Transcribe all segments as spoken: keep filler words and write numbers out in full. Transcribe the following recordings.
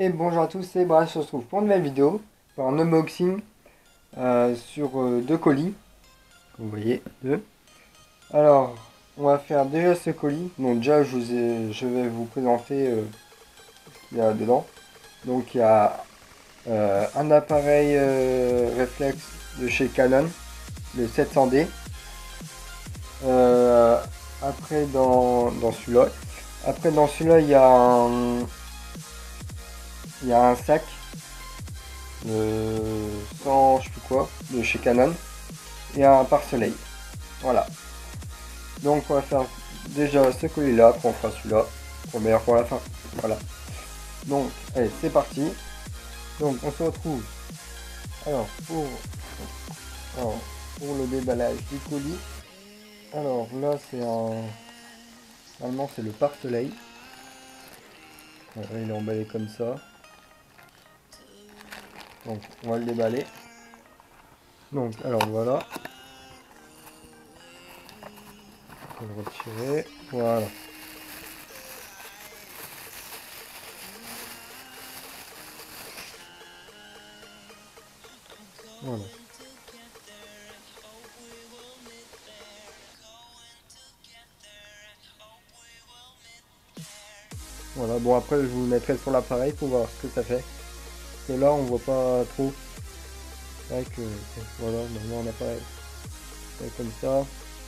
Et bonjour à tous, c'est Brad, on se retrouve pour une nouvelle vidéo, pour un unboxing euh, sur euh, deux colis. Vous voyez, deux. Alors, on va faire déjà ce colis. Donc déjà, je, vous ai, je vais vous présenter euh, ce qu'il y a dedans. Donc il y a euh, un appareil euh, réflexe de chez Canon, le sept cents D. Euh, après, dans, dans celui-là, après dans celui-là, il y a un, il y a un sac. De cent, je sais plus quoi, de chez Canon, et un pare-soleil. Voilà. Donc on va faire déjà ce colis là, après on fera celui-là, pour meilleur pour la fin. Voilà. Donc, allez, c'est parti. Donc on se retrouve. Alors, pour, alors, pour le déballage du colis. Alors là c'est un. Normalement c'est le pare-soleil. Voilà, il est emballé comme ça. Donc on va le déballer. Donc alors voilà. On va le retirer. Voilà. Voilà. Voilà, bon après je vous le mettrai sur l'appareil pour voir ce que ça fait. Parce que là on voit pas trop. C'est vrai que voilà, maintenant on a pas comme ça.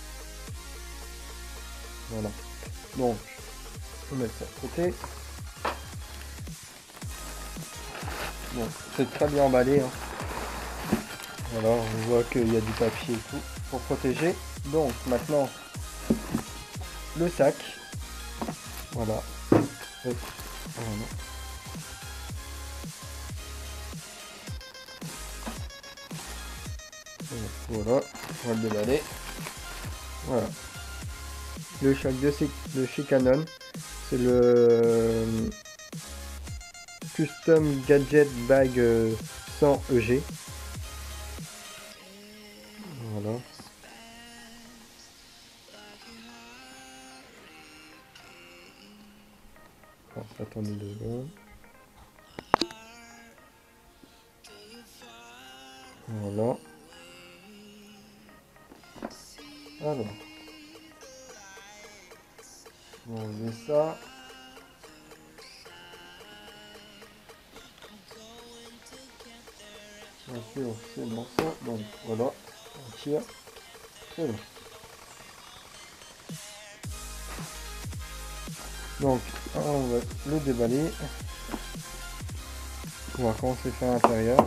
Voilà. Donc, on met ça de côté. Bon, c'est très bien emballé. Hein. Voilà, on voit qu'il y a du papier et tout pour protéger. Donc maintenant, le sac. Voilà. Hop. Voilà. Voilà, on va le déballer. Voilà. Le sac de, de chez Canon, c'est le Custom Gadget Bag cent E G. Voilà. Alors, attendez deux secondes. Voilà. Alors. On va enlever ça. Bien sûr, c'est bon ça. Donc voilà. On tire. C'est bon. Donc, on va le déballer. On va voir comment c'est fait à l'intérieur.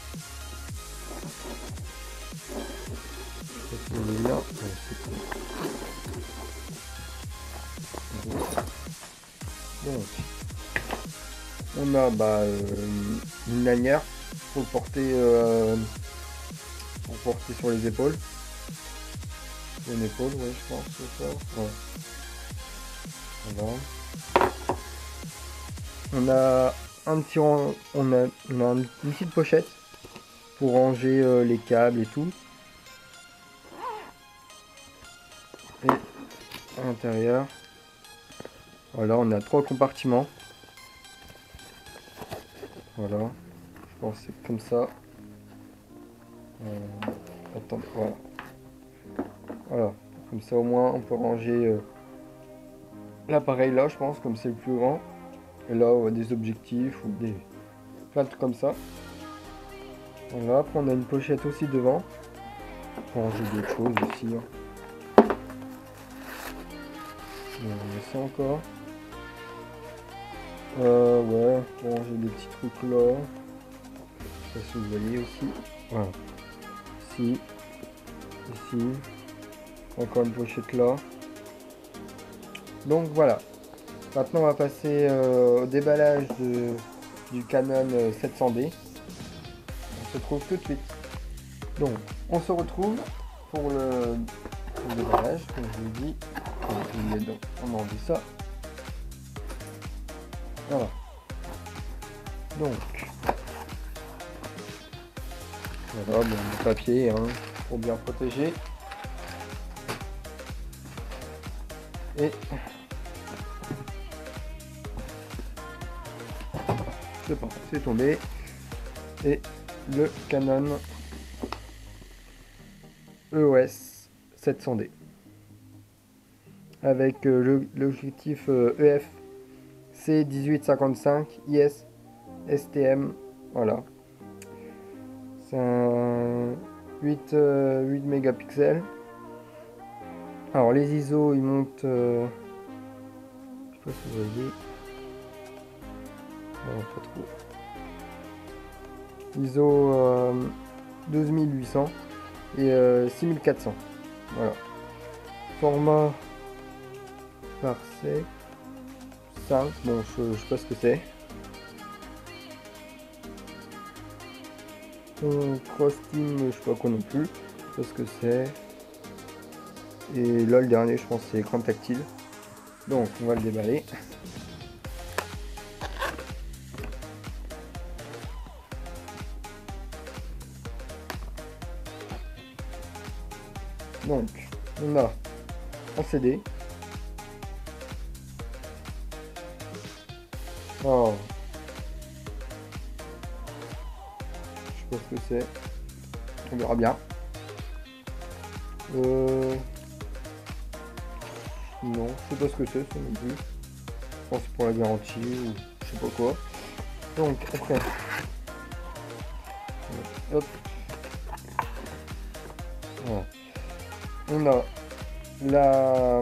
Donc, on a bah, euh, une lanière pour porter, euh, pour porter sur les épaules. Une épaule, ouais, je pense, c'est ça. Ouais. Voilà. On a un petit rang, on a, on a une petite pochette pour ranger euh, les câbles et tout. Et à l'intérieur, voilà, on a trois compartiments. Voilà, je pense que c'est comme ça. Euh, attends, voilà. Voilà, comme ça au moins on peut ranger euh, l'appareil là, je pense, comme c'est le plus grand. Et là, on a des objectifs ou des plein de trucs comme ça. Voilà, après on a une pochette aussi devant pour ranger d'autres choses aussi. Hein. On met ça encore. Euh, ouais, pour ranger des petits trucs là. Je sais pas si vous voyez aussi. Voilà. Ici. Ici. Encore une pochette là. Donc voilà. Maintenant on va passer euh, au déballage de, du Canon sept cents D. On se retrouve tout de suite. Donc on se retrouve pour le, pour le déballage, comme je vous l'ai dit. Donc, on enlève ça. Voilà. Donc voilà, bon, le papier hein, pour bien protéger. Et c'est pas, c'est tombé. Et le Canon E O S sept cents D avec euh, l'objectif euh, E F C dix-huit cinquante-cinq I S S T M, voilà. C'est un huit, euh, huit mégapixels. Alors les I S O ils montent, euh, je sais pas si vous voyez, non pas trop. I S O euh, douze mille huit cents et euh, six mille quatre cents, voilà. Format parsec cinq, bon je, je sais pas ce que c'est. Cross Team, je sais pas quoi non plus, je sais pas ce que c'est. Et là le dernier je pense c'est écran tactile. Donc on va le déballer. Donc on a un C D. Alors je sais pas ce que c'est. On verra bien. Euh... Non, je sais pas ce que c'est, ça non plus. Je pense que c'est pour la garantie ou je sais pas quoi. Donc après, hop, voilà. On a la,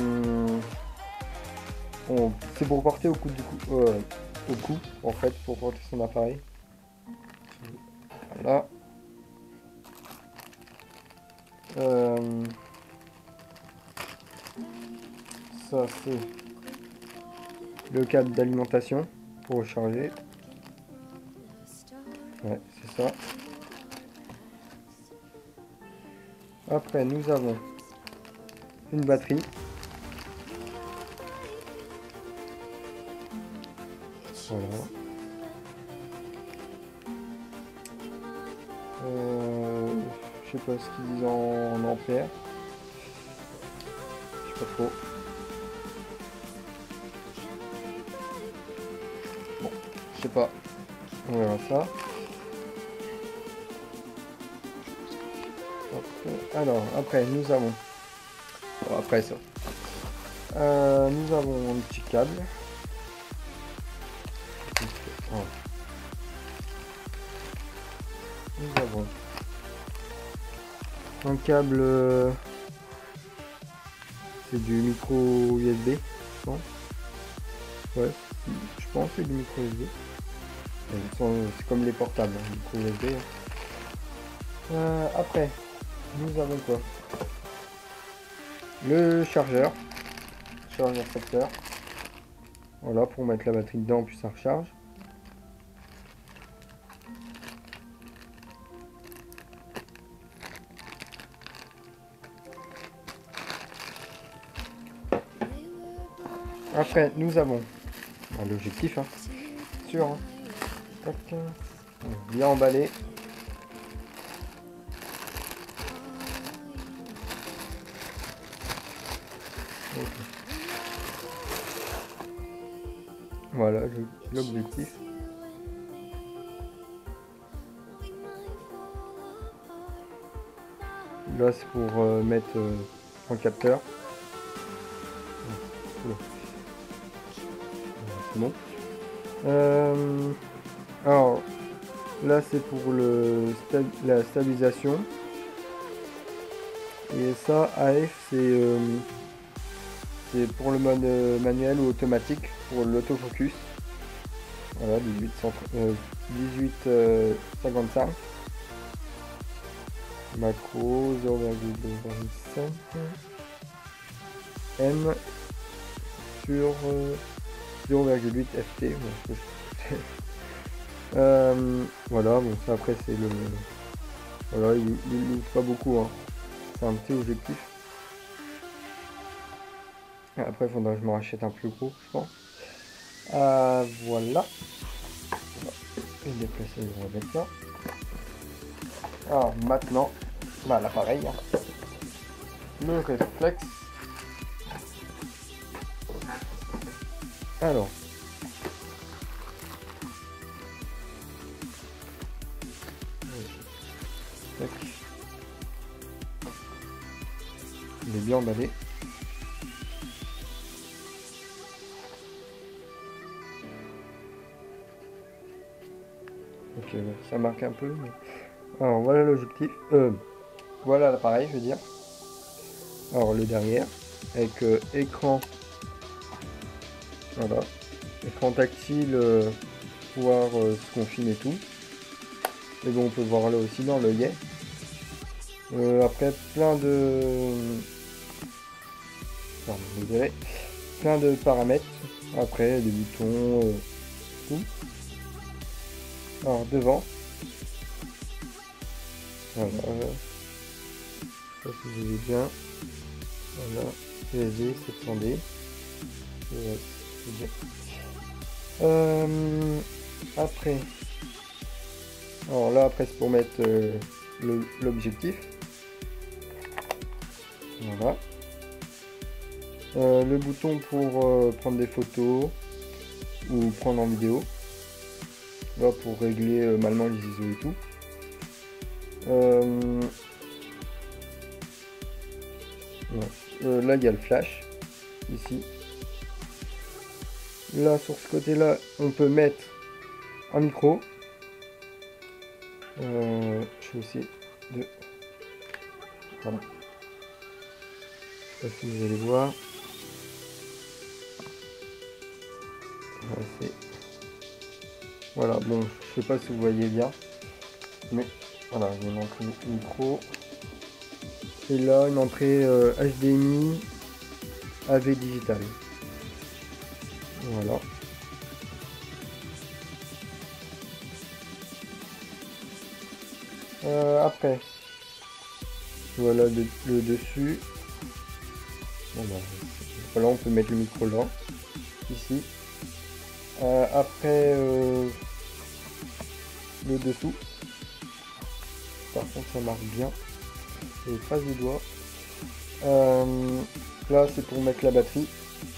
on... c'est pour porter au cou du cou, euh, au cou en fait, pour porter son appareil. Voilà. Euh... Ça c'est le câble d'alimentation pour recharger. Ouais, c'est ça. Après, nous avons une batterie. Voilà. Euh, je sais pas ce qu'ils disent en, en ampères. Je sais pas trop. Bon, je sais pas. On verra ça. Alors, après, nous avons... Bon, après ça. Euh, nous avons un petit câble. Oh. Nous avons un câble... Euh, c'est du micro U S B, je pense. Ouais, je pense que c'est du micro U S B. C'est comme les portables, hein, micro U S B. Euh, après, nous avons quoi? Le chargeur. Chargeur capteur. Voilà, pour mettre la batterie dedans, puis ça recharge. Après, nous avons l'objectif, hein, sûr, hein. Tac. Bien emballé. Okay. Voilà l'objectif. Là c'est pour euh, mettre euh, un capteur. C'est bon. Euh, alors là c'est pour le sta la stabilisation. Et ça A F c'est euh, c'est pour le mode euh, manuel ou automatique pour l'autofocus. Voilà, dix-huit cinquante-cinq. Macro zéro virgule vingt-cinq. M sur euh, zéro virgule huit F T. Bon, euh, voilà, bon ça après c'est le... Voilà, il n'ouvre pas beaucoup, hein. C'est un petit objectif. Après il faudra que je me rachète un plus gros, je pense. Euh, voilà. Je vais déplacer le remettre là. Alors maintenant, bah, l'appareil, hein. Le réflexe. Alors, il est bien emballé. Ok, ouais, ça marque un peu. Mais... Alors voilà l'objectif. Euh, voilà l'appareil, je veux dire. Alors le derrière, avec euh, écran. Voilà. Écran tactile, euh, voir euh, ce qu'on filme et tout. Et bon, on peut voir là aussi dans l'œillet. Euh, après, plein de... Pardon, désolé. Plein de paramètres. Après, des boutons, euh, tout. Alors, devant. Voilà. Euh, je sais pas si vous voyez bien. Voilà. U S B, sept cents D. Ouais, c'est bien. Euh, après. Alors là, après, c'est pour mettre euh, l'objectif. Voilà. Euh, le bouton pour euh, prendre des photos ou prendre en vidéo. Là, pour régler euh, manuellement les I S O et tout. Euh, ouais. euh, là, il y a le flash. Ici. Là, sur ce côté-là, on peut mettre un micro. Euh, je vais essayer de... Voilà. Je sais pas si vous allez voir. Voilà, voilà, bon, je sais pas si vous voyez bien. Mais voilà, il y a une entrée micro. Et là, une entrée euh, H D M I A V digital. Voilà. Euh, après, voilà le, le dessus. Bon, bah, voilà, on peut mettre le micro là, ici. Euh, après, euh, le dessous. Par contre, ça marche bien. Et trace du doigt. Euh, là, c'est pour mettre la batterie.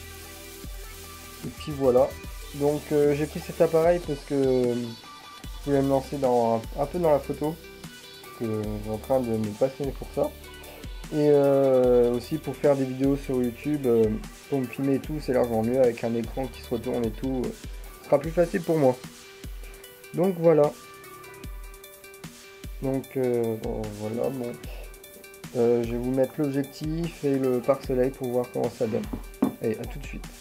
Et puis voilà. Donc, euh, j'ai pris cet appareil parce que je voulais me lancer dans un, un peu dans la photo. Que je suis en train de me passionner pour ça. Et euh, aussi pour faire des vidéos sur YouTube, euh, pour me filmer et tout, c'est largement mieux avec un écran qui se retourne et tout. Euh, ce sera plus facile pour moi. Donc voilà. Donc euh, bon, voilà, bon. Euh, je vais vous mettre l'objectif et le pare-soleil pour voir comment ça donne. Allez, à tout de suite.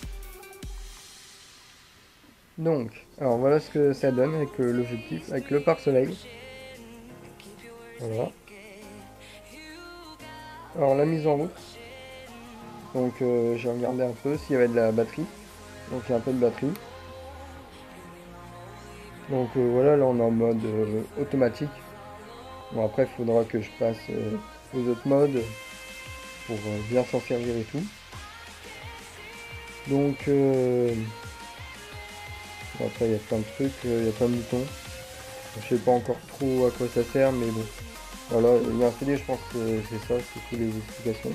Donc, alors voilà ce que ça donne avec euh, l'objectif, avec le pare-soleil. Voilà. Alors la mise en route. Donc euh, j'ai regardé un peu s'il y avait de la batterie. Donc il y a un peu de batterie. Donc euh, voilà, là on est en mode euh, automatique. Bon après il faudra que je passe euh, aux autres modes pour euh, bien s'en servir et tout. Donc euh, après il y a plein de trucs, euh, il y a plein de boutons. Je sais pas encore trop à quoi ça sert, mais bon. Voilà, il y a un C D, je pense que c'est ça, c'est toutes les explications.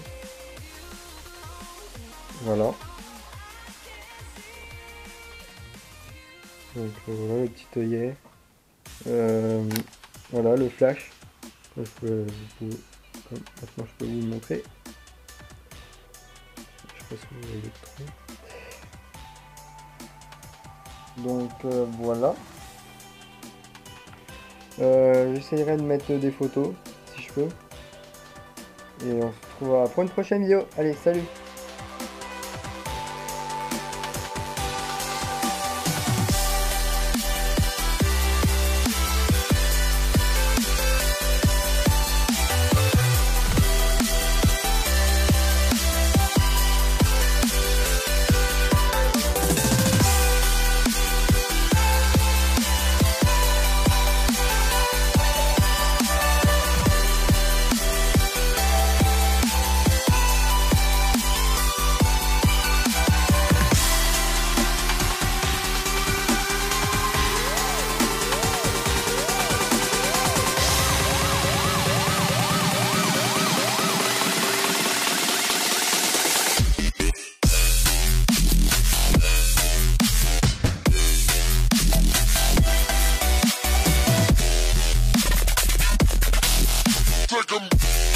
Voilà. Donc voilà le petit œillet. Euh, voilà le flash. Je peux, je peux, maintenant je peux vous le montrer. Je sais pas si vous voyez trop. Donc euh, voilà. Euh, J'essayerai de mettre des photos si je peux. Et on se retrouvera pour une prochaine vidéo. Allez, salut! Take 'em.